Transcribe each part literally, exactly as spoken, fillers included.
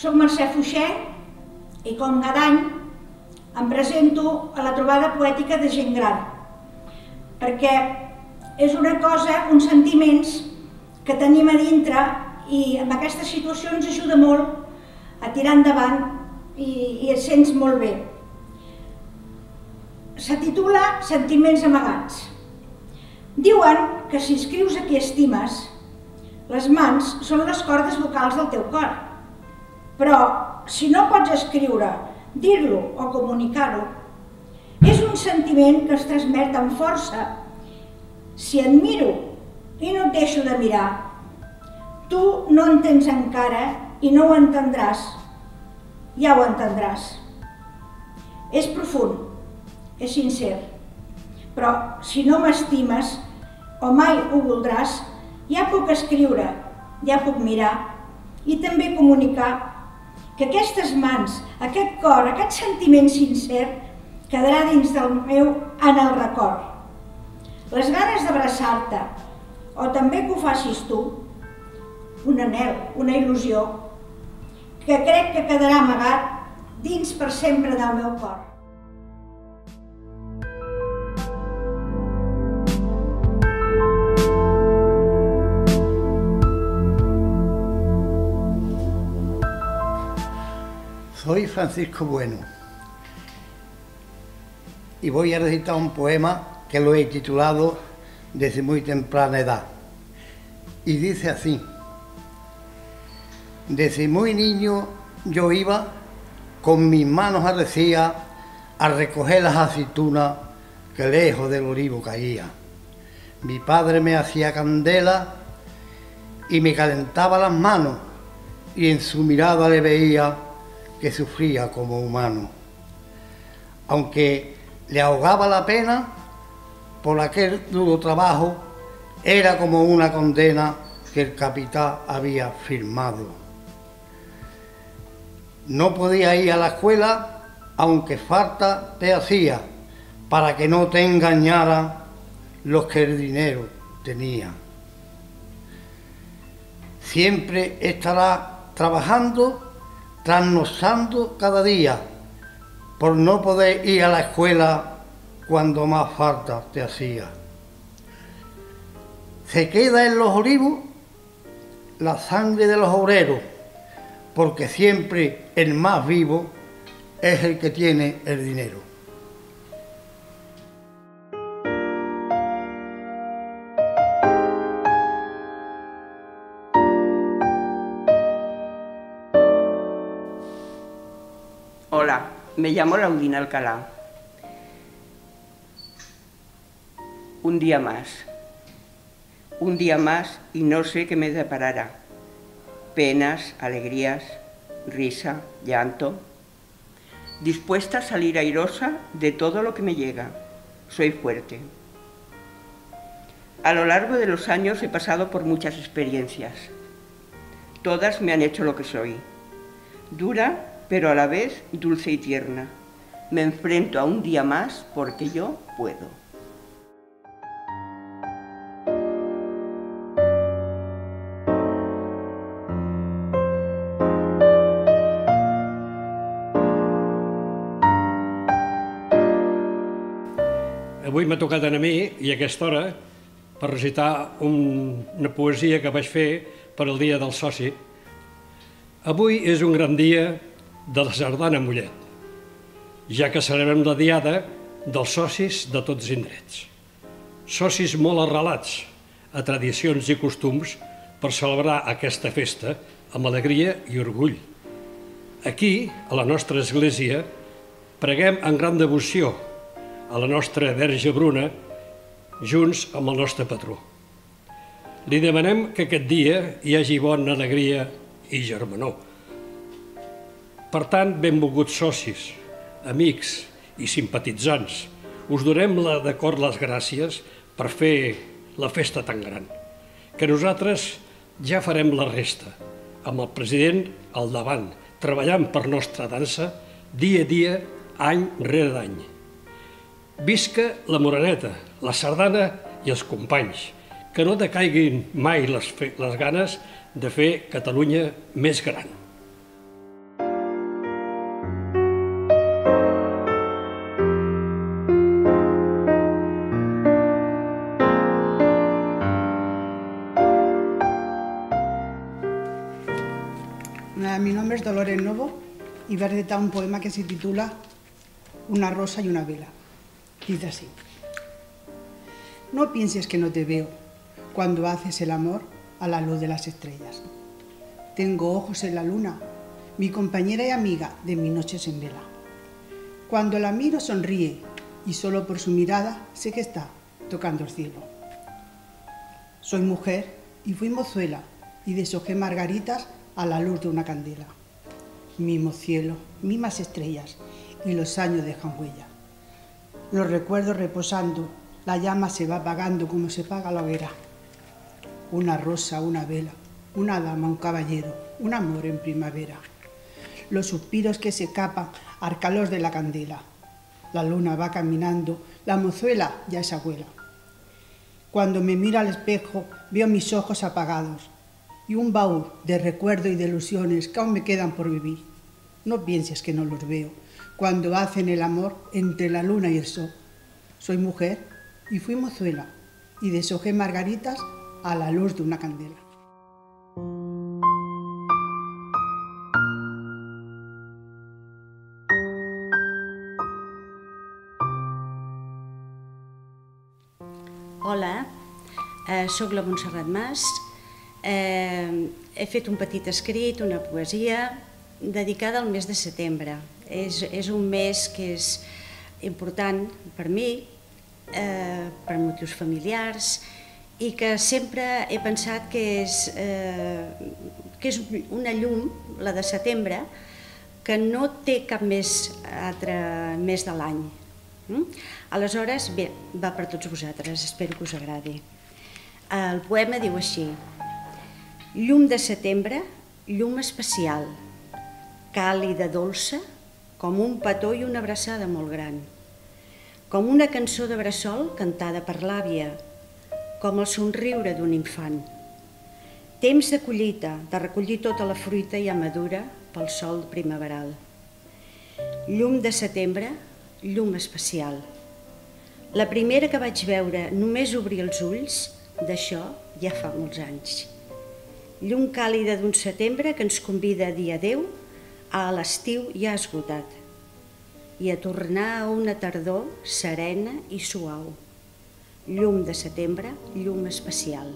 Soc Mercè Fuixenc i com cada any em presento a la trobada poètica de gent gran, perquè és una cosa, uns sentiments que tenim a dintre i en aquesta situació ens ajuda molt a tirar endavant i, i et sents molt bé. Se titula Sentiments amagats. Diuen que si escrius a qui estimes, les mans són les cordes vocals del teu cor. Però si no pots escriure, dir-lo o comunicar-ho, és un sentiment que es transmet amb força. Si et miro i no et deixo de mirar, tu no entens encara i no ho entendràs. Ja ho entendràs. És profund, és sincer, però si no m'estimes o mai ho voldràs, ja puc escriure, ja puc mirar i també comunicar que aquestes mans, aquest cor, aquest sentiment sincer quedarà dins del meu en el record. Les ganes d'abraçar-te o també que ho facis tu, un anhel, una il·lusió, que crec que quedarà amagat dins per sempre del meu cor. Soy Francisco Bueno y voy a recitar un poema que lo he titulado Desde muy temprana edad. Y dice así: desde muy niño yo iba con mis manos arrecidas a recoger las aceitunas que lejos del olivo caía. Mi padre me hacía candela y me calentaba las manos y en su mirada le veía que sufría como humano. Aunque le ahogaba la pena por aquel duro trabajo, era como una condena que el capitán había firmado. No podía ir a la escuela, aunque falta te hacía, para que no te engañara los que el dinero tenía. Siempre estará trabajando, trasnochando cada día, por no poder ir a la escuela cuando más falta te hacía. Se queda en los olivos la sangre de los obreros, porque siempre el más vivo es el que tiene el dinero. Hola, me llamo Laudina Alcalá. Un día más. Un día más y no sé qué me deparará. Penas, alegrías, risa, llanto. Dispuesta a salir airosa de todo lo que me llega. Soy fuerte. A lo largo de los años he pasado por muchas experiencias. Todas me han hecho lo que soy. Dura, pero a la vez dulce y tierna. Me enfrento a un día más porque yo puedo. Avui m'ha tocat a mi, i a aquesta hora, per recitar un, una poesia que vaig fer per al Dia del Soci. Avui és un gran dia de la sardana a Mollet, ja que celebrem la diada dels socis de tots indrets. Socis molt arrelats a tradicions i costums per celebrar aquesta festa amb alegria i orgull. Aquí, a la nostra església, preguem en gran devoció a la nostra Verge Bruna, junts amb el nostre patró. Li demanem que aquest dia hi hagi bona alegria i germanor. Per tant, benvolguts socis, amics i simpatitzants, us donem d'acord les gràcies per fer la festa tan gran, que nosaltres ja farem la resta, amb el president al davant, treballant per nostra dansa dia a dia, any rere any. Visca la Moreneta, la sardana i els companys, que no decaiguin mai les, les ganes de fer Catalunya més gran. Mi nombre es Dolores Novo y voy a recitar un poema que se titula Una rosa y una vela. Dice así. No pienses que no te veo cuando haces el amor a la luz de las estrellas. Tengo ojos en la luna, mi compañera y amiga de mis noches en vela. Cuando la miro sonríe y solo por su mirada sé que está tocando el cielo. Soy mujer y fui mozuela y deshojé margaritas a la luz de una candela. Mimo cielo, mimas estrellas y los años dejan huella. Los recuerdos reposando, la llama se va apagando como se apaga la hoguera. Una rosa, una vela, una dama, un caballero, un amor en primavera. Los suspiros que se escapan al calor de la candela. La luna va caminando, la mozuela ya es abuela. Cuando me miro al espejo veo mis ojos apagados y un baúl de recuerdos y de ilusiones que aún me quedan por vivir. No pienses que no los veo cuando hacen el amor entre la luna y el sol. Soy mujer y fui mozuela y deshojé margaritas a la luz de una candela. Hola, eh, soc la Montserrat Mas. Eh, he fet un petit escrit, una poesia, dedicada al mes de setembre. És, és un mes que és important per mi, eh, per motius familiars, i que sempre he pensat que és, eh, que és una llum, la de setembre, que no té cap més altre mes de l'any. Mm? Aleshores, bé, va per tots vosaltres, espero que us agradi. El poema diu així: llum de setembre, llum especial, càlida, dolça, com un petó i una abraçada molt gran, com una cançó de bressol cantada per l'àvia, com el somriure d'un infant. Temps de collita, de recollir tota la fruita ja madura pel sol primaveral. Llum de setembre, llum especial. La primera que vaig veure només obrir els ulls, d'això ja fa molts anys. Llum càlida d'un setembre que ens convida a dir adéu a l'estiu ja esgotat i a tornar a una tardor serena i suau. Llum de setembre, llum especial.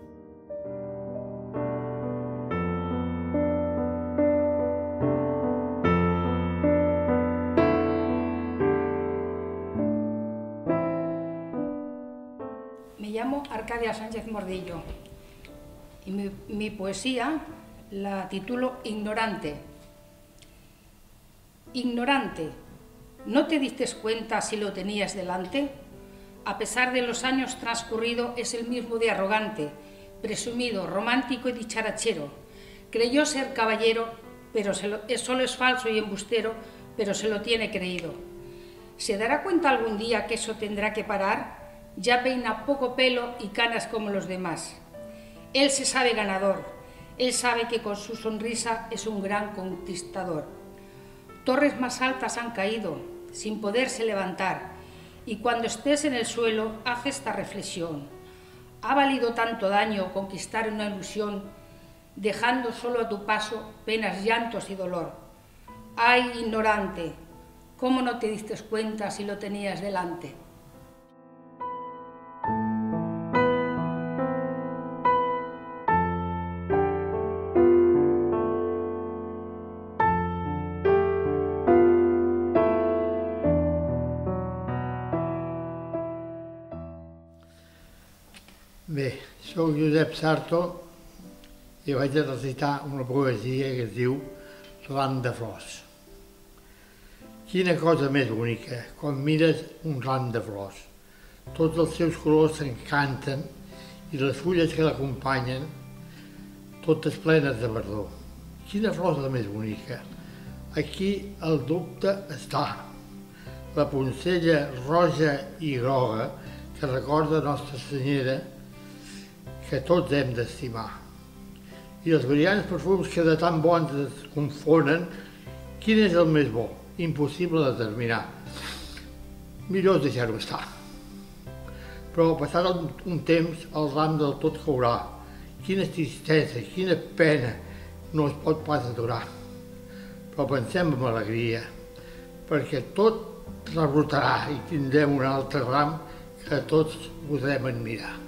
Me llamo Arcadia Sánchez Mordillo y mi, mi poesía la titulo Ignorante. Ignorante, ¿no te diste cuenta si lo tenías delante? A pesar de los años transcurridos es el mismo de arrogante, presumido, romántico y dicharachero. Creyó ser caballero, pero se lo, solo es falso y embustero, pero se lo tiene creído. ¿Se dará cuenta algún día que eso tendrá que parar? Ya peina poco pelo y canas como los demás. Él se sabe ganador, él sabe que con su sonrisa es un gran conquistador. Torres más altas han caído, sin poderse levantar, y cuando estés en el suelo, haz esta reflexión. ¿Ha valido tanto daño conquistar una ilusión, dejando solo a tu paso penas, llantos y dolor? ¡Ay, ignorante! ¿Cómo no te diste cuenta si lo tenías delante? Bé, soc Josep Sarto i vaig a recitar una poesia que es diu Ram de flors. Quina cosa més bonica quan mires un ram de flors. Tots els seus colors s'encanten i les fulles que l'acompanyen, totes plenes de verdor. Quina flor és la més bonica? Aquí el dubte està. La poncella roja i groga que recorda Nostra Senyera que tots hem d'estimar. I els brillants perfums que de tan bons es confonen, quin és el més bo? Impossible de determinar. Millor és deixar-ho estar. Però passat un temps el ram del tot caurà. Quina tristesa, quina pena, no es pot pas aturar. Però pensem amb alegria, perquè tot rebrotarà i tindrem un altre ram que tots podrem admirar.